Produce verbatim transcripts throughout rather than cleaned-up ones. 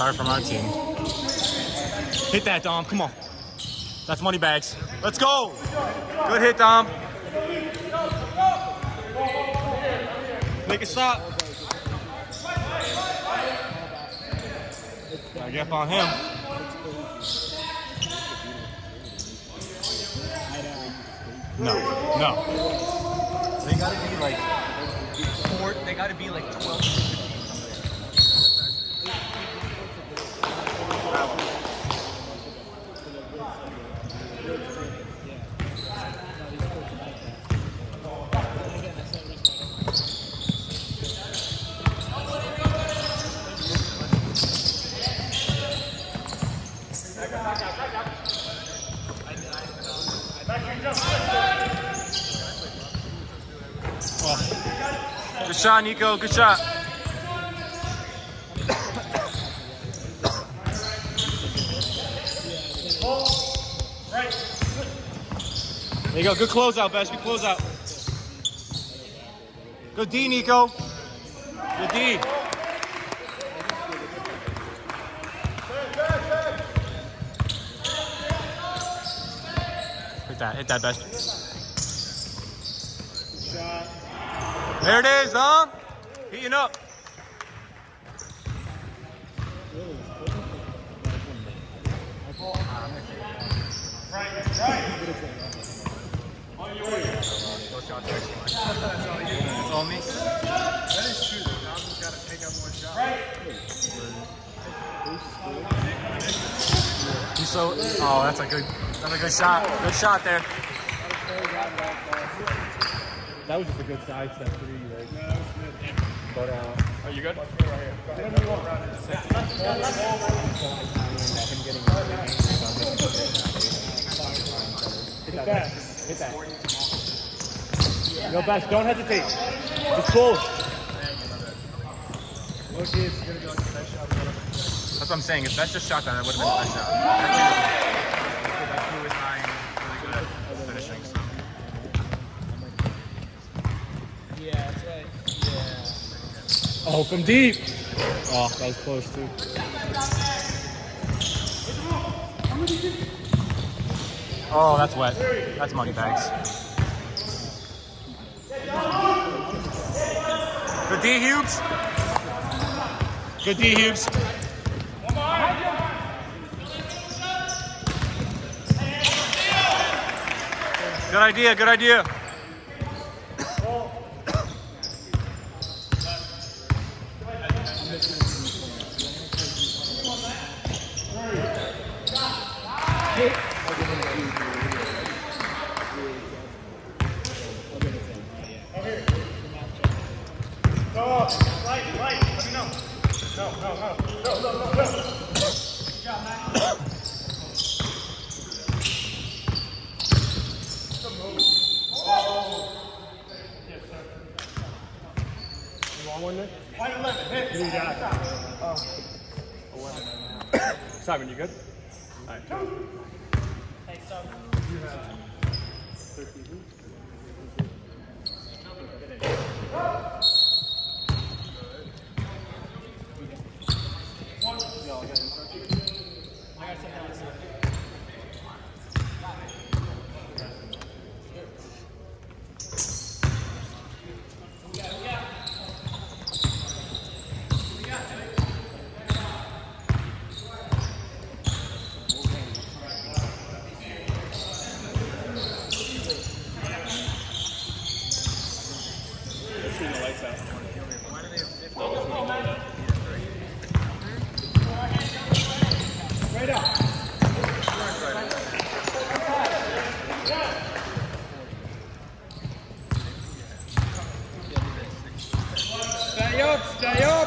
star from our team. Hit that, Dom. Come on. That's money bags. Let's go. Good hit, Dom. Make a stop. Gotta get up on him. No, no. They gotta be like four. They gotta be like twelve. Good shot, Nico. Good shot. There you go. Good closeout, Besh. Good closeout. Good D, Nico. Good D. Hit that. Hit that, Besh. There it is, huh? Heating up. Right, right. On your way. Those shots are too much. That's all you. It's all me. That is true. The John's just got to take out more shots. Right. He's so. Oh, that's a good. That's a good shot. Good shot there. That was just a good side step for you, right? No, that was good. But, uh, are you good? Right here. Go ahead. Go ahead. Hit that. Hit that. No, Bash, don't hesitate. Just pull. That's what I'm saying. If Besh just shot that, that would have been the best shot. That crew is nine. Really good at finishing. So. Yeah, that's right. Yeah. Oh, from deep. Oh, that was close too. Oh, that's wet. That's money bags. Good D, Hughes. Good D, Hughes. Good idea, good idea. Simon, you good? All right. Hey, Simon. You have thirteen. No, I got instructions. I got something else. Stay up, stay up.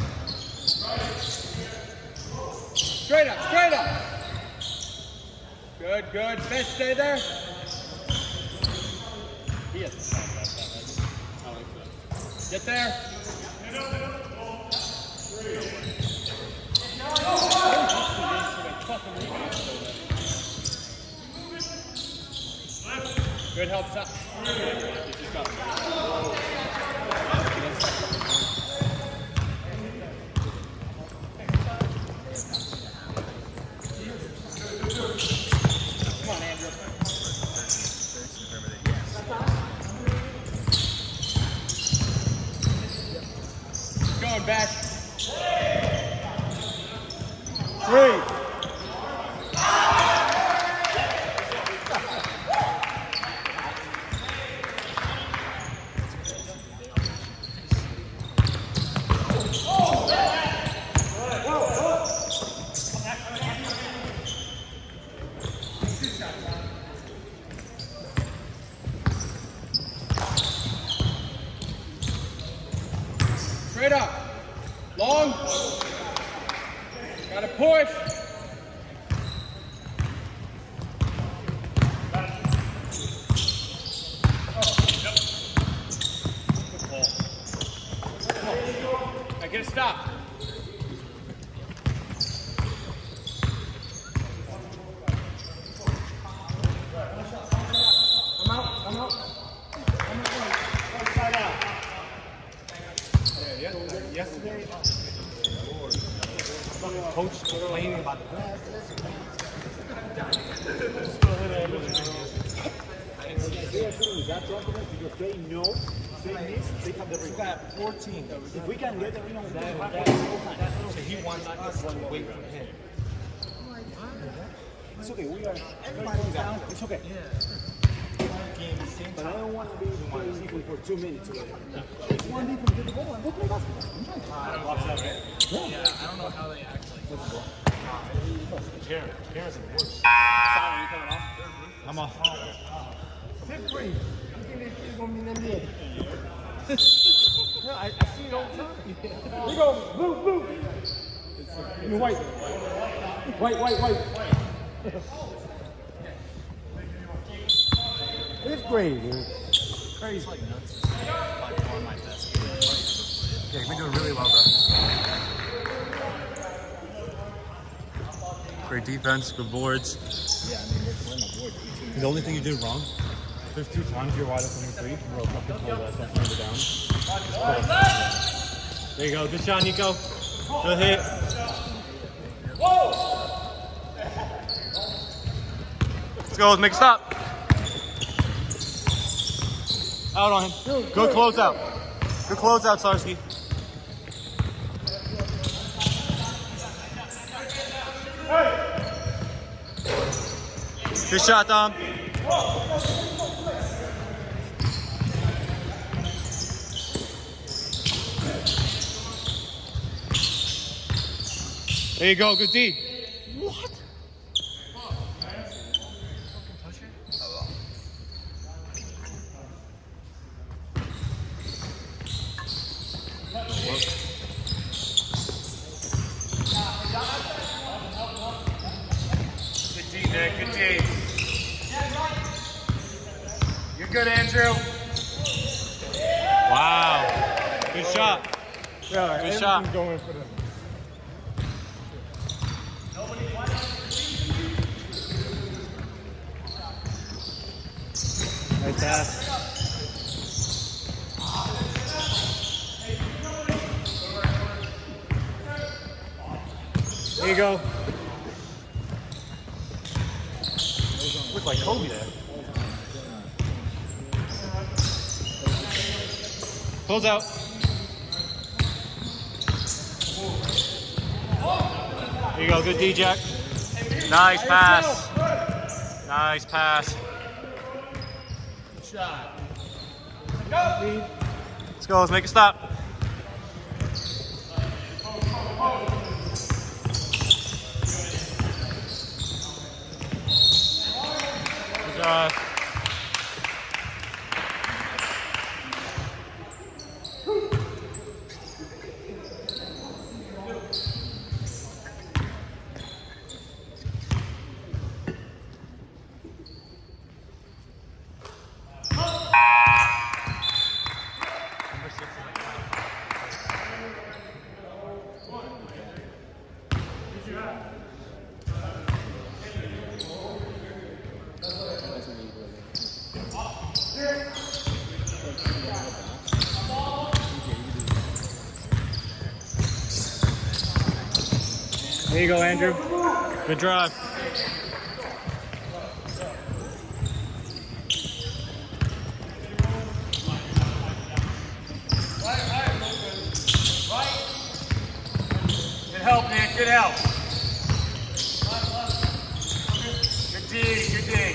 Straight up, straight up. Good, good. Best stay there. He has to stop that side. I like that. Get there. Good help, top. Three. Straight up. Long. Gotta push. I get a stop. I'm out. I'm out. I'm out. Inside out. Yeah, yeah. Yesterday, coach complaining about the they know, they miss, they have the got fourteen. If we can get them, we don't have that single time. So he wants us to wait for him. It's okay, we are everybody's down. It's okay. But I don't want to be people for two minutes. It's one defense, get the ball, and go play basketball. I don't know. Yeah, I don't know how they act like football. Karen, Karen's in the worst. Sorry, you coming off? I'm off. Tip free. You think they're going to be them dead? No, I, I see it all the time. We go, blue, blue. Give me white. White, white, white. It's great, dude. Crazy. Like nuts. Like one of my best. Yeah, you've been doing really well, bro. Great defense, good boards. Yeah, I mean, we're playing my board. The only thing you did wrong, there's two times you're wide open in three. You broke up the pull that, that's number down. There you go. Good shot, Nico. Good hit. Whoa! Let's go, let's make a stop. Out on him. Good close out. Good close out, Sarsky. Good shot, Dom. There you go, good D. What? Good D, Nick, good D. You're good, Andrew. Wow. Good shot. Yeah, good shot. Going for them. Nice pass. There you go. Looks like Kobe there. Close out. There you go, good D, Jack. Nice pass. Nice pass. Good shot. Let's go, let's make a stop. Good job. There you go, Andrew. Good drive. Good help, man. Good help. D, good D.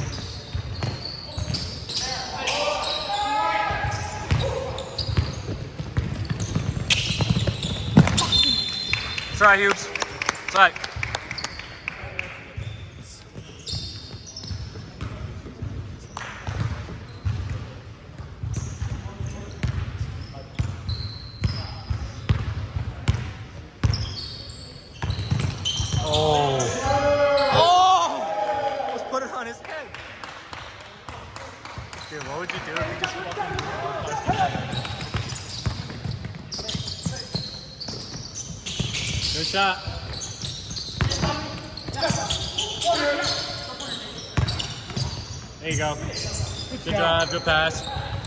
That's right, Hughes. That's right. Oh. Oh! Almost put it on his head. Dude, what would you do if you just fucking... Good shot. There you go. Good drive, good pass.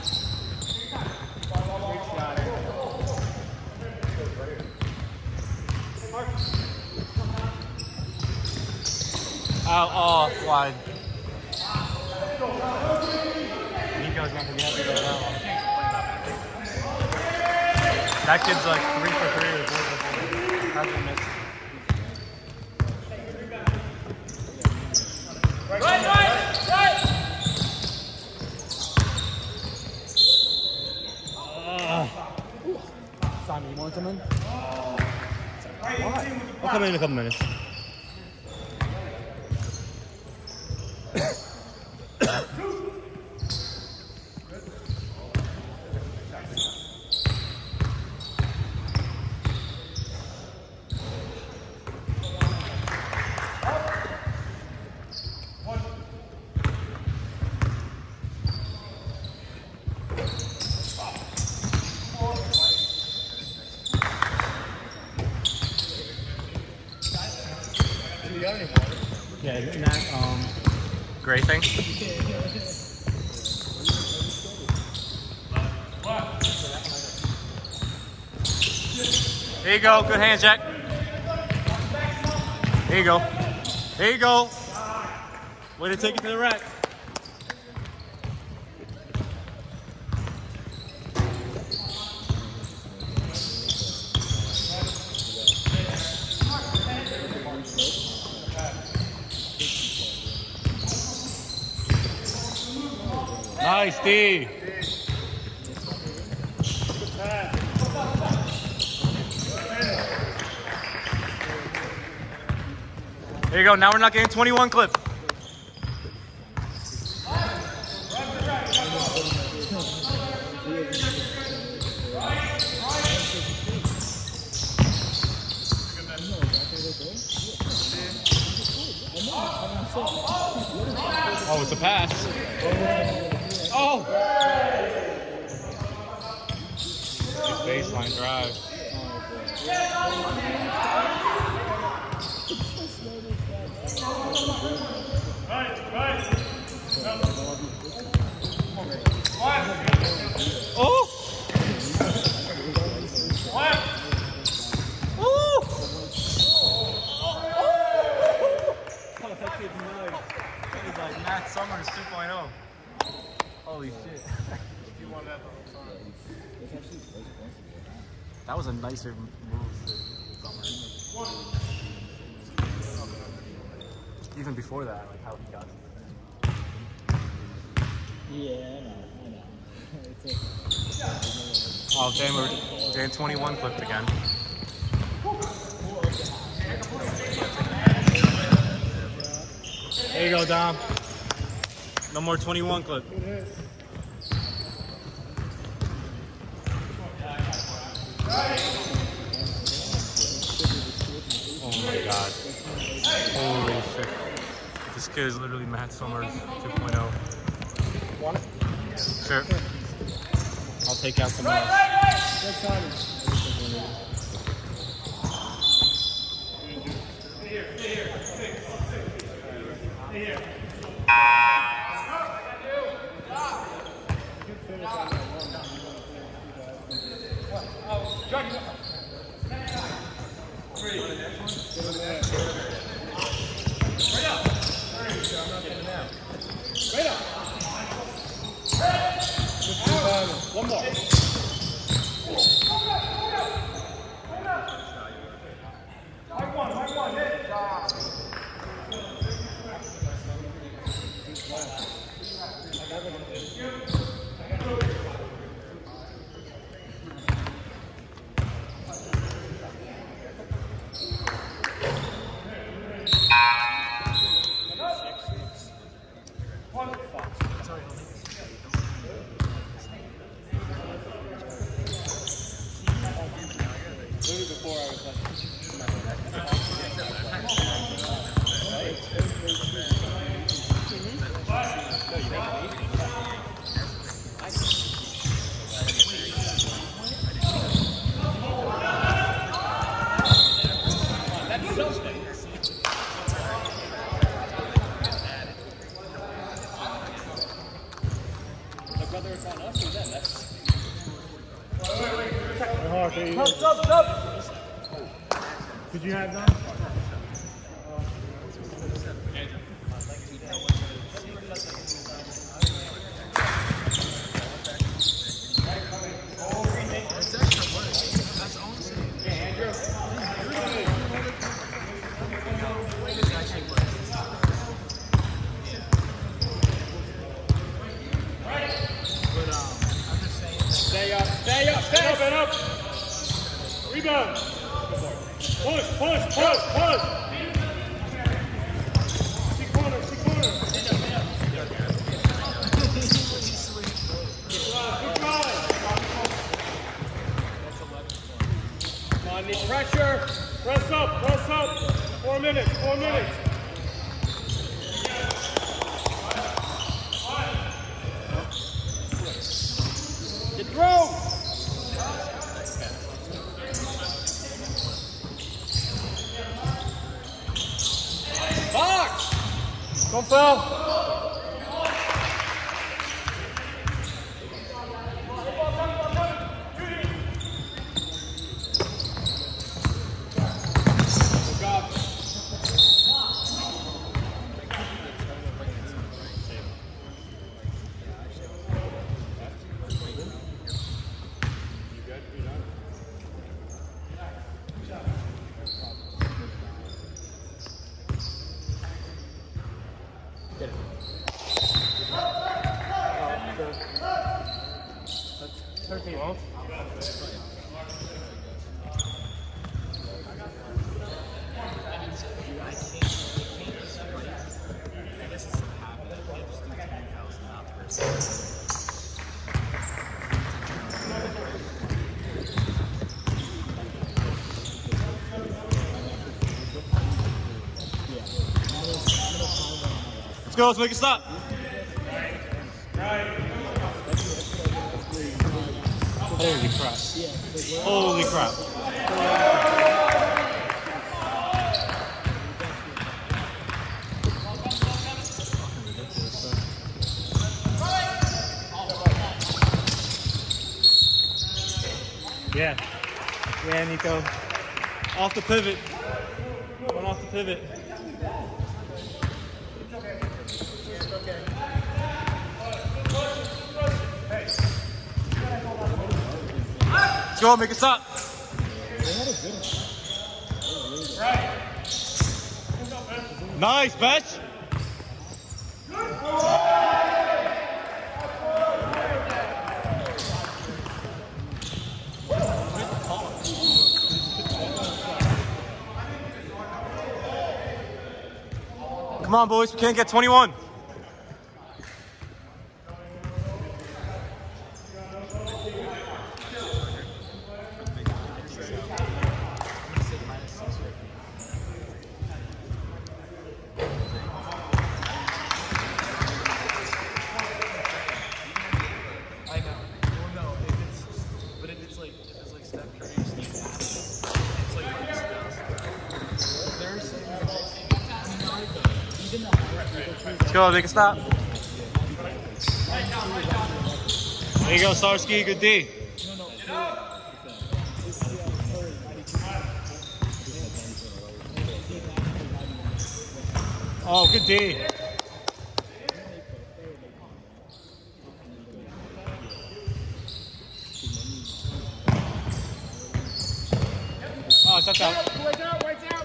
Oh, oh, wide. Nico's not gonna be happy about that one. That kid's like three for three or four for three. Hasn't missed. Right, right, right! Uh, Simon, you want to come in? Why? I'll come in in a couple minutes. Yeah, isn't that um gray thing? There you go, good hand, Jack. There you go. There you go. Way to take it to the rack. Nice, D. There you go. Now we're not getting twenty-one clip. Oh, it's a pass. Oh! Baseline drive. Right, right. Oh! What? Oh! That was like Matt Summers two point oh. Holy shit. You wanted that the whole time. That was a nicer move than Summers. Even before that, like how he got it. Yeah, I know, I know. It's okay. Oh, damn, we're getting twenty-one clipped again. There you go, Dom. No more twenty-one clip. Oh my god. Holy shit. This kid is literally Matt Summers two point oh. Want it? Sure. I'll take out someone else. Good timing. One more. Right one, right one, hit. Whether it's on us or them, that's... Up, up, up! Did you have them? Stay up, stay up, stay up, and up! Rebound! Push, push, push, push! See corner, see corner! Good try! Come on, need pressure! Press up, press up! Four minutes, four minutes! Get through! Box! Don't foul! thirteen. Well. Let's go, let's make it stop. Holy crap. Holy crap. Yeah. Yeah, Nico. Off the pivot. One off the pivot. Let's go, make it stop. Nice, Betch. Come on, boys, we can't get twenty-one. Let's go, make it stop. There you go, Starsky, good D. Oh, good D. Oh, it's out. White's out, white's out!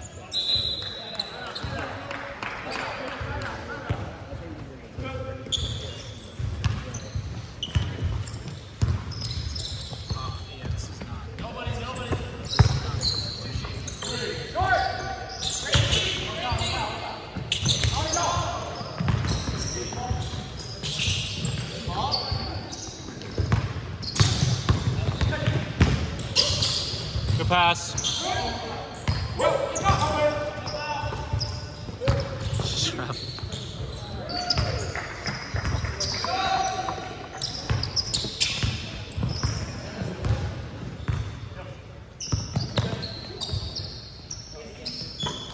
Good pass.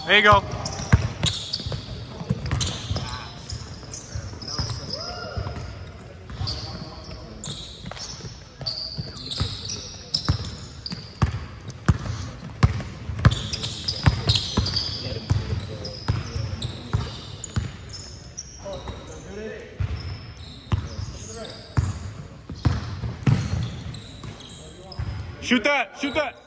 There you go. Shoot that! Shoot that!